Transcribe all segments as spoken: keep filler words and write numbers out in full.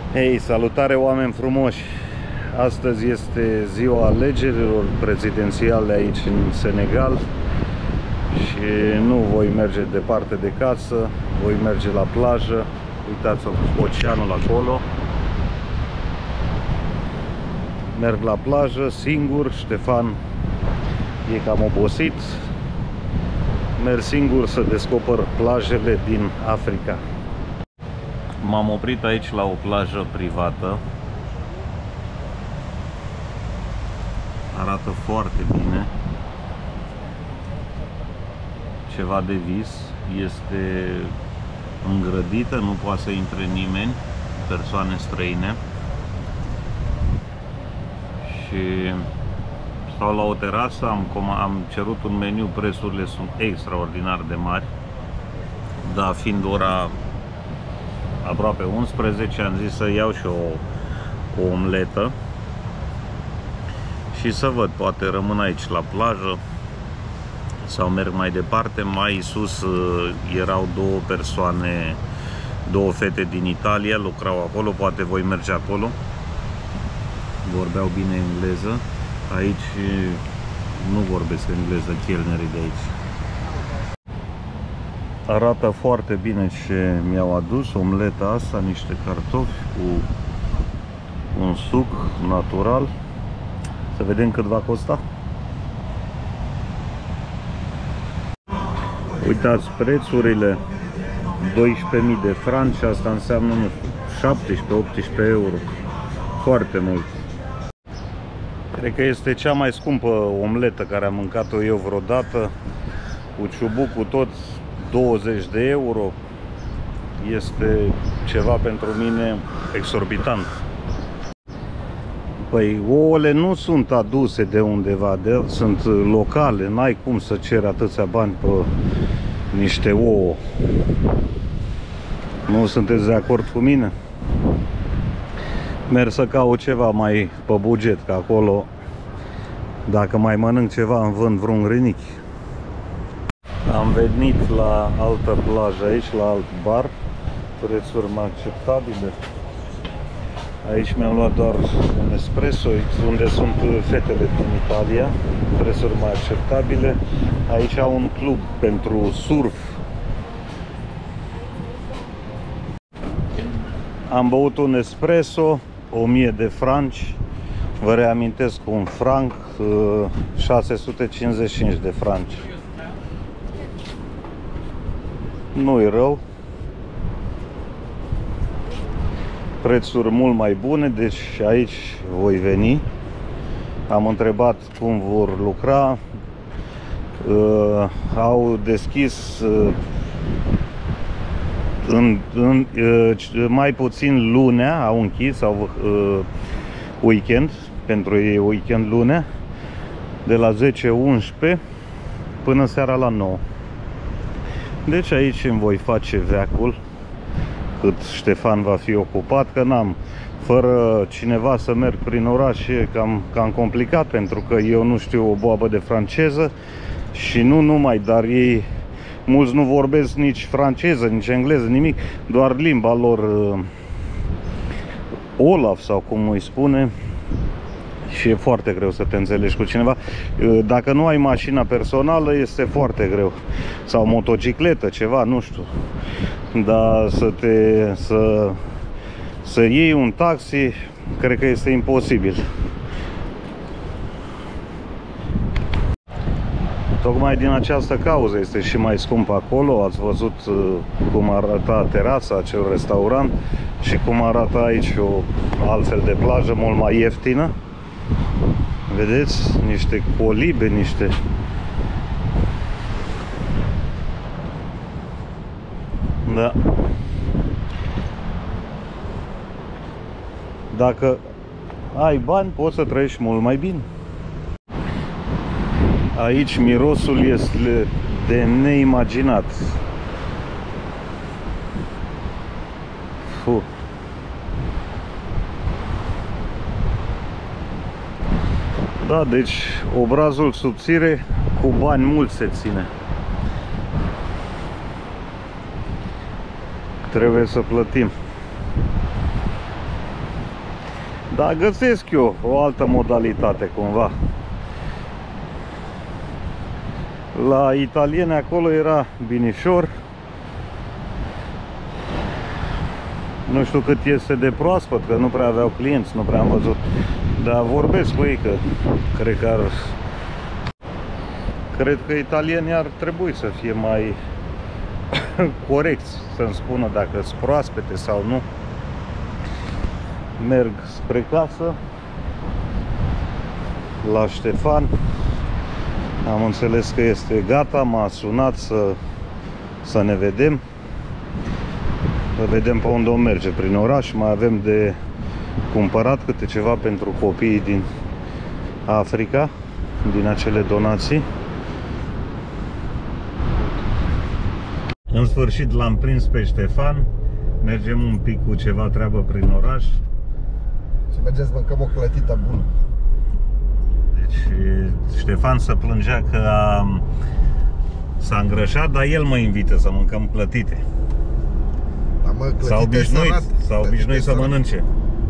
Hei, salutare oameni frumoși! Astăzi este ziua alegerilor prezidențiale aici în Senegal și nu voi merge departe de casă, voi merge la plajă. Uitați oceanul acolo. Merg la plajă singur, Ștefan e cam obosit. Merg singur să descoper plajele din Africa. M-am oprit aici la o plajă privată. Arată foarte bine. Ceva de vis. Este îngrădită, nu poate să intre nimeni, persoane străine. Și stau la o terasă, am, am cerut un meniu, prețurile sunt extraordinar de mari. Dar fiind ora aproape unsprezece, am zis să iau și o, o omletă și să văd, poate rămân aici la plajă sau merg mai departe. Mai sus erau două persoane, două fete din Italia, lucrau acolo, poate voi merge acolo. Vorbeau bine engleză. Aici nu vorbesc engleză chelnerii de aici. Arată foarte bine ce mi-au adus, omleta asta, niște cartofi cu un suc natural. Să vedem cât va costa. Uitați prețurile, doisprezece mii de franci, asta înseamnă șaptesprezece optsprezece euro. Foarte mult. Cred că este cea mai scumpă omletă care am mâncat-o eu vreodată, cu ciubucul tot douăzeci de euro. Este ceva pentru mine exorbitant. Păi ouăle nu sunt aduse de undeva, de, sunt locale, n-ai cum să ceri atâția bani pe niște ouă. Nu sunteți de acord cu mine? Merg să caut ceva mai pe buget, că acolo, dacă mai mănânc ceva, îmi vând vreun grinichi. Am venit la altă plajă aici, la alt bar, prețuri mai acceptabile. Aici mi-am luat doar un espresso, unde sunt fetele din Italia, prețuri mai acceptabile. Aici au un club pentru surf. Am băut un espresso, o mie de franci. Vă reamintesc, un franc, șase sute cincizeci și cinci de franci. Nu-i rău. Prețuri mult mai bune, deci aici voi veni. Am întrebat cum vor lucra. Uh, au deschis uh, în, în, uh, mai puțin lunea, au închis, au uh, weekend, pentru ei weekend lunea, de la zece unsprezece până seara la nouă. Deci aici îmi voi face veacul cât Ștefan va fi ocupat, că n-am, fără cineva să merg prin oraș e cam, cam complicat, pentru că eu nu știu o boabă de franceză și nu numai, dar ei, mulți nu vorbesc nici franceză, nici engleză, nimic, doar limba lor, uh, Olaf sau cum îi spune, și e foarte greu să te înțelegi cu cineva. Dacă nu ai mașina personală, este foarte greu. Sau motocicletă, ceva, nu știu. Dar să te să, să iei un taxi, cred că este imposibil. Tocmai din această cauză este și mai scump acolo. Ați văzut cum arăta terasa, acel restaurant, și cum arată aici o altfel de plajă mult mai ieftină. Vedeți? Niște colibe, niște... Da. Dacă ai bani, poți să trăiești mult mai bine. Aici mirosul este de neimaginat. Fuh. Da, deci obrazul subțire cu bani mulți se ține. Trebuie să plătim. Dar găsesc eu o altă modalitate cumva. La italieni acolo era binișor. Nu știu cât este de proaspăt, că nu prea aveau clienți, nu prea am văzut. Dar vorbesc cu ei că cred că ar... Cred că italienii ar trebui să fie mai corecți, să-mi spună dacă sunt proaspete sau nu. Merg spre casă la Ștefan. Am înțeles că este gata, m-a sunat să, să ne vedem. Să vedem pe unde o merge prin oraș. Mai avem de cumpărat câte ceva pentru copiii din Africa, din acele donații. În sfârșit l-am prins pe Ștefan. Mergem un pic cu ceva treabă prin oraș. Și mergem să mâncăm o clătită bună. Deci Ștefan se plângea că s-a îngrășat, dar el mă invită să mâncăm clătite. Da, mă, S-a obișnuit, s-a obișnuit să mănânce.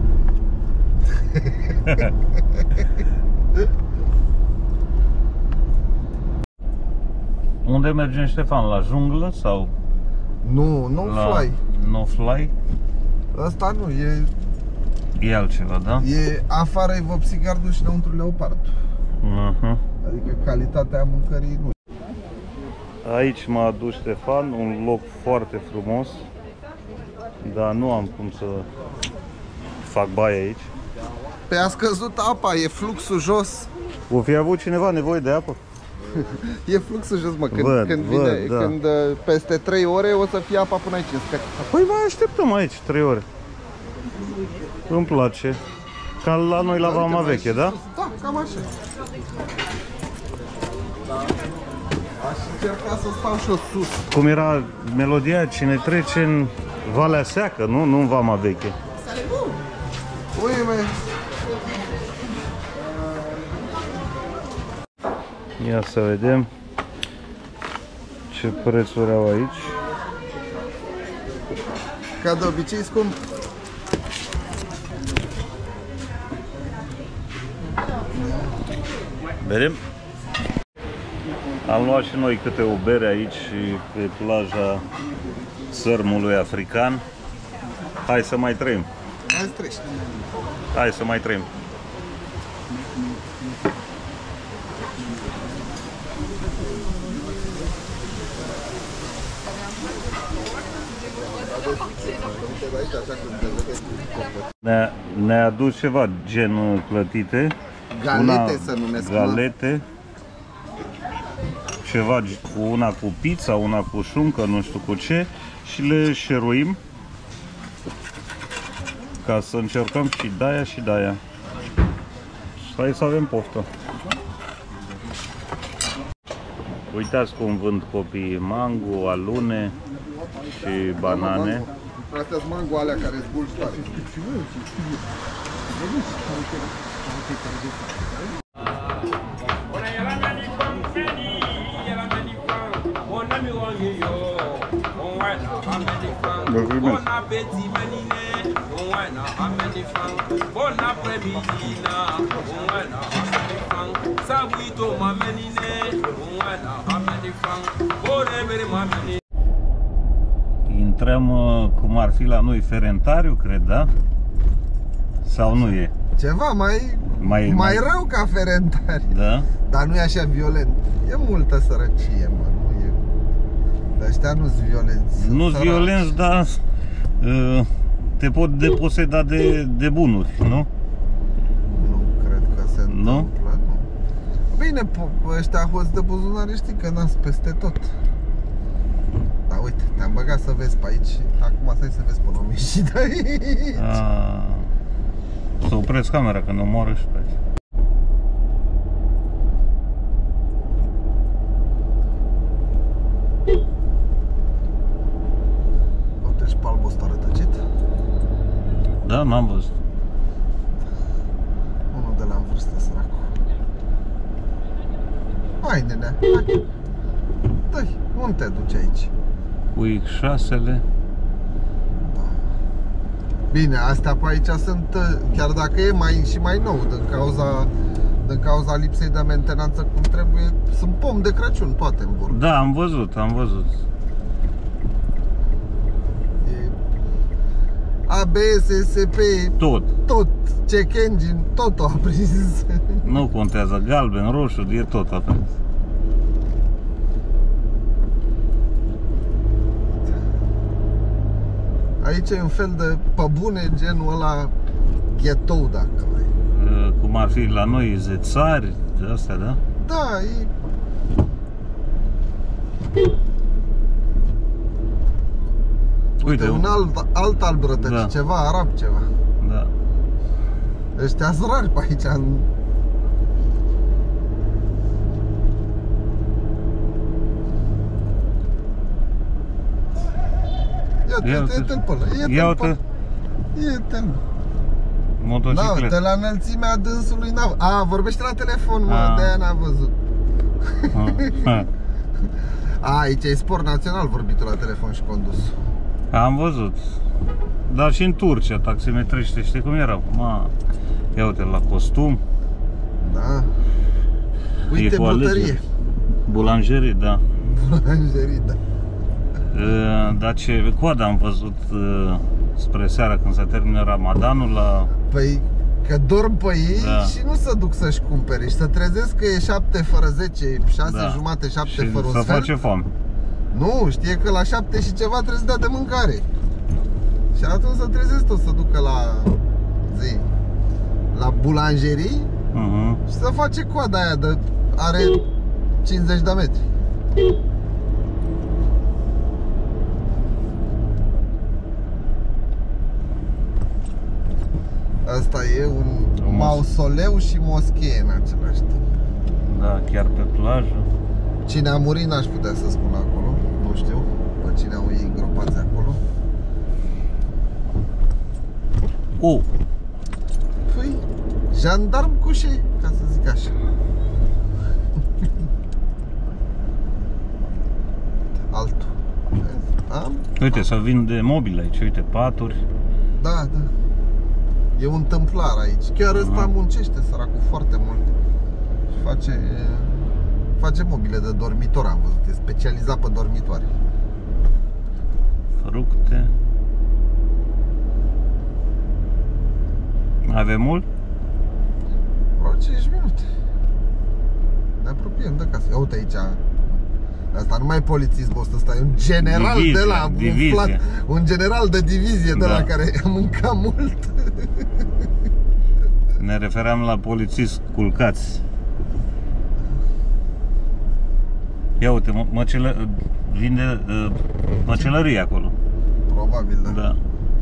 Unde mergem, Ștefan? La junglă sau? Nu, no fly. No fly? Asta nu, e... E altceva, da? E afară e vopsigardul și înăuntru leopardul. Uh-huh. Adică calitatea mâncării nu. Aici m-a adus Ștefan, un loc foarte frumos. Dar nu am cum să fac baie aici. Pe a scăzut apa, e fluxul jos. O fi avut cineva nevoie de apă? E fluxul jos, mă, când, văd, când văd, vine, da. când peste trei ore o să fie apa până aici în spec. Păi mai așteptăm aici trei ore. Îmi place. Ca la noi la Vama Veche, da? Da, cam așa. Aș încerca să stau și eu sus. Cum era melodia, cine trece în Valea Seacă, nu? Nu în Vama Veche. Ui, mă. Ia să vedem ce prețuri au aici. Ca de obicei scump. Vedem? Am luat și noi câte o bere aici pe plaja Sărmului African. Hai să mai trăim. Hai să treci. Hai să mai trăim. Ne-a ne adus ceva gen clătite. Galete una, să numesc. Galete. Ceva cu una cu pizza, una cu șuncă, nu știu cu ce. Și le șeruim ca să încercăm și de-aia și de-aia. Hai să avem poftă. Uitați cum vând copiii mango, alune și banane. Astea sunt mango alea care zbulgi tare. Intrăm cum ar fi la noi Ferentariu, cred, da? Sau nu e? Ceva mai, Mai, mai, mai rău ca Ferentari. Da? Dar nu e așa violent. E multă sărăcie, mă. Nu e... Dar ăștia nu-s violenți. Nu-s violenți, dar uh, te pot deposeda de, de bunuri, nu? Nu cred că se întâmplă, nu? nu. Bine, ăștia hoți de buzunare știi că n-as peste tot. Dar uite, te-am băgat să vezi pe aici. Acum stai să vezi până o miști de aici. A, să opresc camera, că nu moară și pe aici. Uite și pe albul ăsta rătăcit. Da, n-am văzut. Unul de la în vârstă, săracul. Hai, nenea, hai. Dă-i, unde te duci aici? Cu X șase-le. Da. Bine, astea pe aici sunt, chiar dacă e mai și mai nou, din cauza, din cauza lipsei de mentenanță cum trebuie, sunt pom de Crăciun toate în Burg. Da, am văzut, am văzut. E A B S, S P, Tot. tot, check engine, totul a prins. Nu contează, galben, roșu, e tot aprins. Aici e un fel de, pe bune, genul ăla ghetou, dacă vrei. Cum ar fi la noi zețari, de astea, da? Da, e... Uite, Uite, un alt, alt alb rătăci, da. Ceva arab, ceva. Da. Ăștia sunt rari pe aici. În... Ia-te, ia-te-l pe ăla, Ia uite, ia-te-l. motocicletă. De la înălțimea dânsului n-a... A, vorbește la telefon, mă, A. de-aia n-a văzut. A. A, aici e sport național vorbitul la telefon și condus. Am văzut. Dar și în Turcia, taximetrește, știi cum erau? Ma, ia uite la costum. Da. Uite, cu brutărie. alegeri. Bulanjerii, da. Bulanjerii, da. Uh, Dar ce coadă am văzut uh, spre seara când se termină Ramadanul la... Păi, că dorm pe ei, Da. și nu se duc să-și cumpere și să trezesc că e șapte fără zece, șase Da. jumate, șapte Și fără un să sfert. face foame. Nu, știe că la șapte și ceva trebuie să dea de mâncare. Și atunci să trezesc tot să ducă la zi, la bulanjerii uh-huh. și să face coada aia de are cincizeci de metri. Asta e un Frumos. mausoleu și moschee în același timp. Da, chiar pe plajă. Cine a murit n-aș putea să spun acolo. Nu știu pe cine au ei îngropați acolo. Oh, Păi, jandarm cușe, ca să zic așa. Altul. Am? uite, să vinde mobil aici, uite, paturi. Da, da. E un tâmplar aici. Chiar ăsta Aha. muncește, săracul, foarte mult. Și face face mobile de dormitor, am văzut. E specializat pe dormitoare. Fructe. Avem mult? Vreo cinci minute. Ne apropiem de casă. Ia uite aici. Asta nu mai e polițist, boss, ăsta e un general Divizie, de la divizie. umflat, un general de divizie de Da. la care a mâncat mult. Ne refeream la polițiști culcați. Ia uite, mă, măcelă, vinde uh, măcelărie acolo. Probabil, da. Da.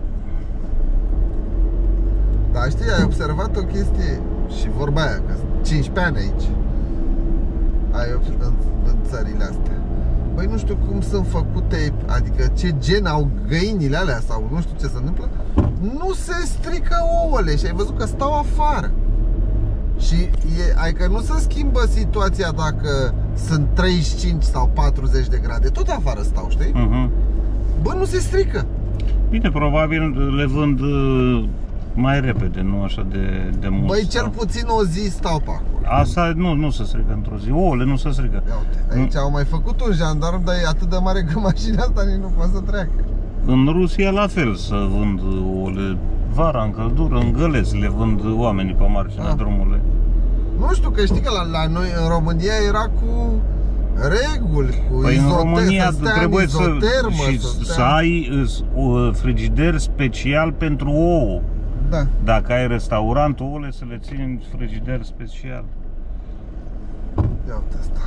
Dar știi, ai observat o chestie și vorba aia, că sunt cincisprezece ani aici. Ai observat în, în țările astea. Băi, nu știu cum sunt făcute, adică ce gen au găinile alea sau nu știu ce se întâmplă. Nu se strică ouăle și ai văzut că stau afară. Și e, adică nu se schimbă situația dacă sunt treizeci și cinci sau patruzeci de grade. Tot afară stau, știi? Uh-huh. Bă, nu se strică. Bine, probabil le vând uh, mai repede, nu așa de, de mult. Băi, cel sau- puțin o zi stau pe acolo. Asta nu, nu se strică într-o zi. Ouăle nu se strică. Ia uite, aici au mai făcut un jandarm, dar e atât de mare că mașina asta nici nu poate să treacă. În Rusia la fel să vând ouăle. Vara, în căldură, în găleți le vând oamenii pe marginea Ah. drumului. Nu știu, că știi că la, la noi în România era cu reguli, cu Păi în izoter, România să stea în trebuie să, izotermă, și să, să stea... ai uh, un frigider special pentru ouă. Da. Dacă ai restaurant, ouăle să le ții în frigider special. Ia uite asta.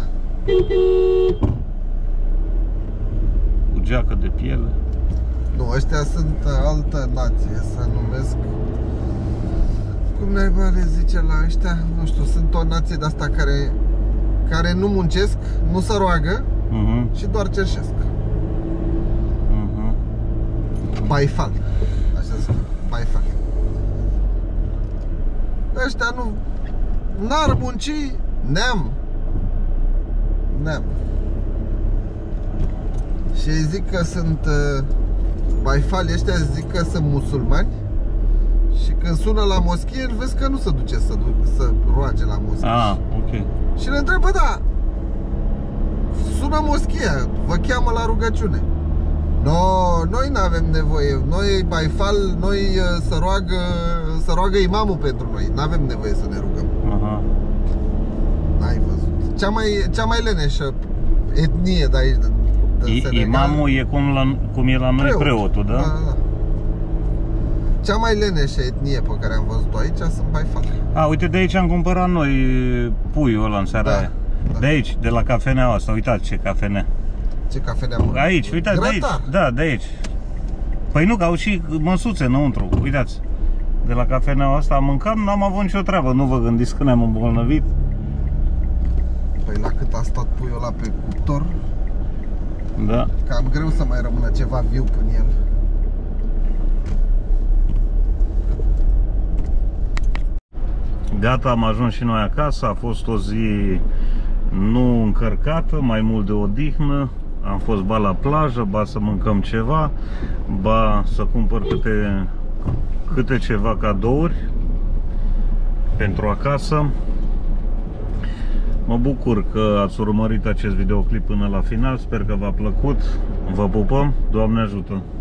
Cu geacă de piele. Nu, ăștia sunt altă nație, se numesc... Cum naiba le zice la ăștia? Nu știu, sunt o nație de asta care care nu muncesc, nu se roagă Uh-huh. și doar cerșesc. Uh-huh. Baifal. Așa se spune, baifal. Ăștia nu... N-ar munci, neam. Neam. Și ei zic că sunt... Uh, baifali ăștia zic că sunt musulmani Și când sună la moschie, vezi că nu se duce să, du să roage la moschie. Ah, ok. Și le întrebă, da, sună moschia, vă cheamă la rugăciune. No, noi nu avem nevoie, noi baifal, noi să roagă, să roagă imamul pentru noi, nu avem nevoie să ne rugăm. Aha. N-ai văzut. Cea mai, cea mai leneșă etnie de aici, de Senegal. Imamul e cum, la, cum e la noi Preot. preotul, da? Da, da. Cea mai leneșă etnie pe care am văzut-o aici sunt baifal. A, uite, de aici am cumpărat noi puiul ăla în seara Da, aia. da. De aici, de la cafeneaua asta, uitați ce cafenea. Ce cafenea, mă? Aici, uitați, de aici. Da, de aici. Păi nu, că au și măsuțe înăuntru, uitați. De la cafeneaua asta am mâncat, n-am avut nicio treabă, nu vă gândiți că ne-am îmbolnăvit. Păi la cât a stat puiul ăla pe cuptor, Da. cam greu să mai rămână ceva viu până el. Gata, am ajuns și noi acasă, a fost o zi nu încărcată, mai mult de odihnă. Am fost ba la plajă, ba să mâncăm ceva, ba să cumpăr câte, câte ceva cadouri pentru acasă. Mă bucur că ați urmărit acest videoclip până la final, sper că v-a plăcut. Vă pupăm, Doamne ajută!